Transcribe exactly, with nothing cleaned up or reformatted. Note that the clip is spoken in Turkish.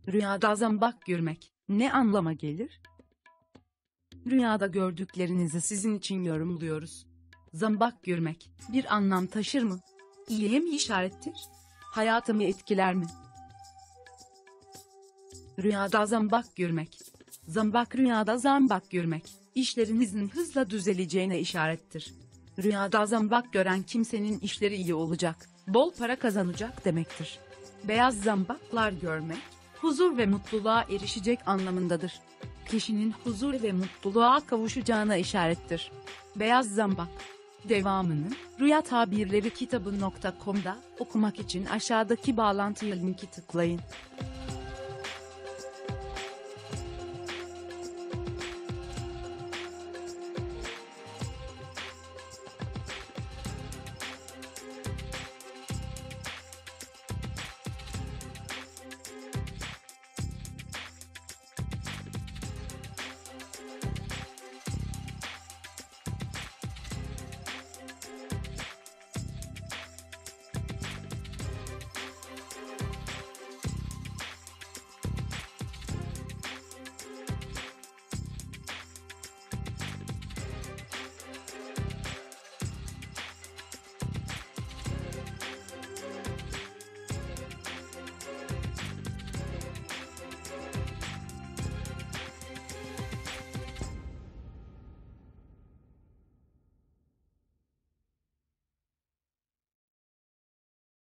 Rüyada zambak görmek ne anlama gelir? Rüyada gördüklerinizi sizin için yorumluyoruz. Zambak görmek bir anlam taşır mı? İyiye mi işarettir? Hayatımı etkiler mi? Rüyada zambak görmek. Zambak rüyada zambak görmek, işlerinizin hızla düzeleceğine işarettir. Rüyada zambak gören kimsenin işleri iyi olacak, bol para kazanacak demektir. Beyaz zambaklar görmek, huzur ve mutluluğa erişecek anlamındadır. Kişinin huzur ve mutluluğa kavuşacağına işarettir. Beyaz zambak. Devamını Rüya Tabirleri kitabı nokta com'da okumak için aşağıdaki bağlantıya linki tıklayın.